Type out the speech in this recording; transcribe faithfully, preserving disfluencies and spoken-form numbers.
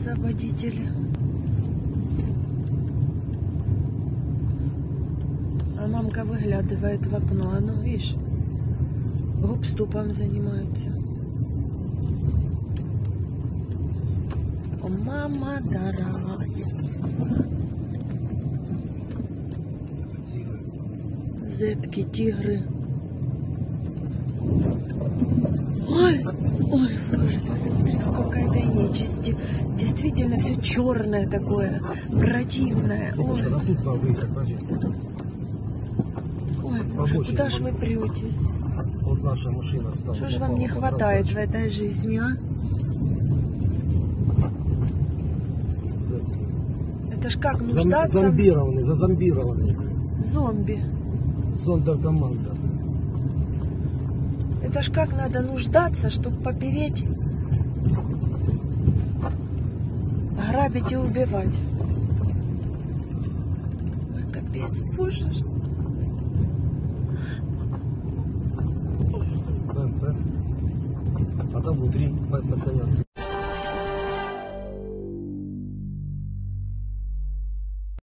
водители. А мамка выглядывает в окно. А ну, видишь, гоп-стопом занимаются. О, мама дорогая. Зетки, тигры. Ой, ой, боже, посмотри, сколько этой нечисти. Действительно, все черное такое, противное. Ой, ой, боже, куда ж вы претесь? Вот наша машина стала. Что ж вам не хватает в этой жизни, а? Это ж как нуждаться... Зомбированный, зазомбированный. Зомби. Зондеркоманда. Это ж как надо нуждаться, чтобы попереть, грабить и убивать. Ой, капец, боже. БМП. А там внутри пацанят.